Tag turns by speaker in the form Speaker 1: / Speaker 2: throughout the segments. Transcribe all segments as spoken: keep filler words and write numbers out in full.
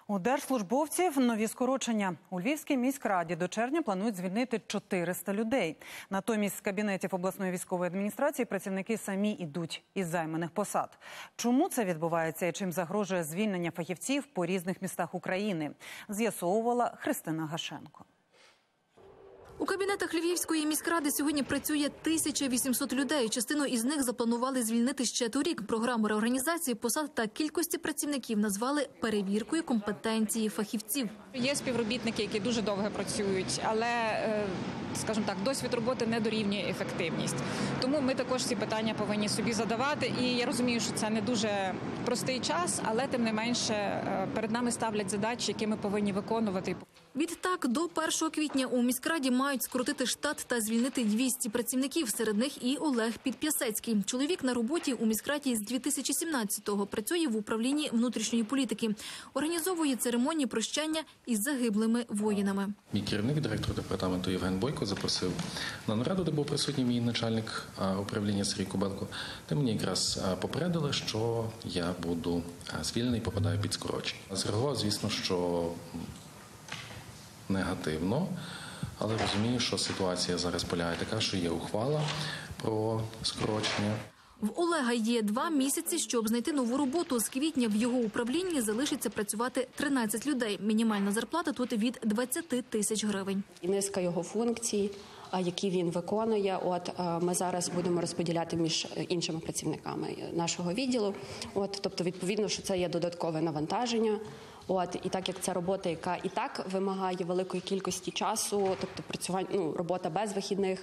Speaker 1: У держслужбовців нові скорочення. У Львівській міськраді до червня планують звільнити чотириста людей. Натомість з кабінетів обласної військової адміністрації працівники самі йдуть із займаних посад. Чому це відбувається і чим загрожує звільнення фахівців по різних містах України, з'ясовувала Христина Гашенко.
Speaker 2: У кабінетах Львівської міськради сьогодні працює тисяча вісімсот людей. Частину із них запланували звільнити ще торік. Програму реорганізації посад та кількості працівників назвали перевіркою компетенції фахівців.
Speaker 3: Є співробітники, які дуже довго працюють, але, скажімо так, досвід роботи не дорівнює ефективність. Тому ми також ці питання повинні собі задавати. І я розумію, що це не дуже простий час, але тим не менше перед нами ставлять задачі, які ми повинні виконувати.
Speaker 2: Відтак, до першого квітня у міськраді мають скоротити штат та звільнити двісті працівників. Серед них і Олег Підп'ясецький. Чоловік на роботі у міськраді з дві тисячі сімнадцятого. Працює в управлінні внутрішньої політики. Організовує церемонії прощання із загиблими воїнами.
Speaker 4: Мій керівник, директор департаменту Євген Бойко, запросив на нараду, де був присутній мій начальник управління Сергій Кубенко. Де мені якраз попередили, що я буду звільнений і попадаю під скорочення. Зреагував, звісно, що негативно, але розумію, що ситуація зараз полягає така, що є ухвала про скорочення.
Speaker 2: В Олега є два місяці, щоб знайти нову роботу. З квітня в його управлінні залишиться працювати тринадцять людей. Мінімальна зарплата тут від двадцяти тисяч гривень.
Speaker 5: І низка його функцій, які він виконує, от ми зараз будемо розподіляти між іншими працівниками нашого відділу. От, тобто, відповідно, що це є додаткове навантаження. От, і так як це робота, яка і так вимагає великої кількості часу, тобто працювання, ну, робота без вихідних,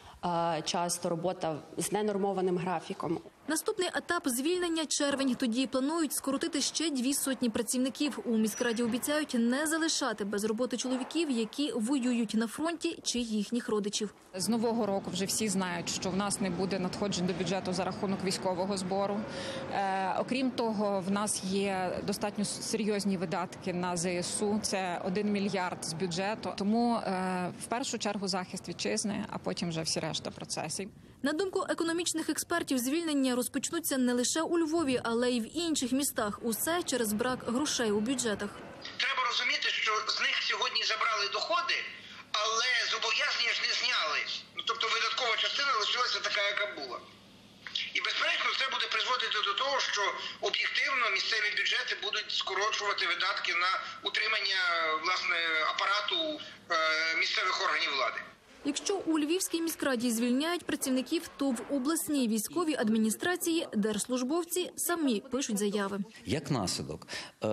Speaker 5: часто робота з ненормованим графіком.
Speaker 2: Наступний етап звільнення – червень. Тоді планують скоротити ще дві сотні працівників. У міськраді обіцяють не залишати без роботи чоловіків, які воюють на фронті, чи їхніх родичів.
Speaker 3: З нового року вже всі знають, що в нас не буде надходжень до бюджету за рахунок військового збору. Е, окрім того, в нас є достатньо серйозні видатки на зе ес у. Це один мільярд з бюджету. Тому е, в першу чергу захист вітчизни, а потім вже всі решта процесів.
Speaker 2: На думку економічних експертів, звільнення розпочнуться не лише у Львові, але й в інших містах. Усе через брак грошей у бюджетах.
Speaker 6: Треба розуміти, що з них сьогодні забрали доходи, але зобов'язання ж не зняли. Ну, тобто видаткова частина лишилася така, яка була. І, безперечно, це буде призводити до того, що об'єктивно місцеві бюджети будуть скорочувати видатки на утримання, власне, апарату е, місцевих органів влади.
Speaker 2: Якщо у Львівській міськраді звільняють працівників, то в обласній військовій адміністрації держслужбовці самі пишуть заяви.
Speaker 7: Як наслідок,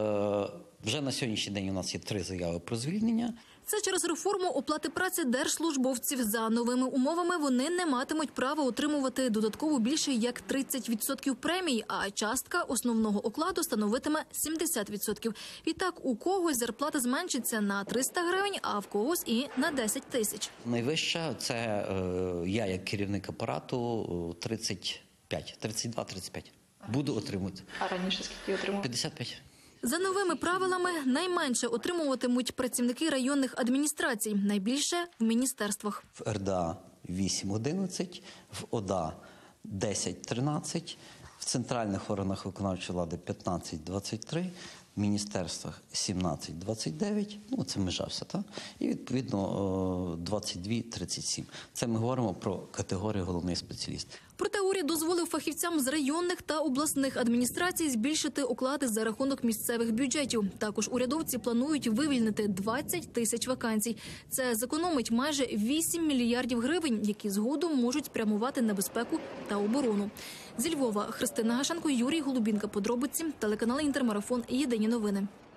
Speaker 7: вже на сьогоднішній день у нас є три заяви про звільнення.
Speaker 2: Це через реформу оплати праці держслужбовців. За новими умовами вони не матимуть права отримувати додатково більше як тридцять відсотків премій, а частка основного окладу становитиме сімдесят відсотків. Відтак у когось зарплата зменшиться на триста гривень, а в когось і на десять тисяч.
Speaker 7: Найвища – це е, я як керівник апарату тридцять п'ять, тридцять два - тридцять п'ять. Буду отримувати.
Speaker 8: А раніше скільки отримав?
Speaker 7: п'ятдесят п'ять.
Speaker 2: За новими правилами найменше отримуватимуть працівники районних адміністрацій, найбільше в міністерствах.
Speaker 7: В ер де а вісім одинадцять, в о де а десять тринадцять, в центральних органах виконавчої влади п'ятнадцять двадцять три, в міністерствах сімнадцять двадцять дев'ять, ну це межа вся, так? І відповідно двадцять два тридцять сім. Це ми говоримо про категорію головний спеціаліст.
Speaker 2: Проте уряд дозволив фахівцям з районних та обласних адміністрацій збільшити оклади за рахунок місцевих бюджетів. Також урядовці планують вивільнити двадцять тисяч вакансій. Це зекономить майже вісім мільярдів гривень, які згодом можуть спрямувати на безпеку та оборону. Зі Львова Христина Гашенко, Юрій Голубінка. Подробиці. Телеканал Інтермарафон. Єдині новини.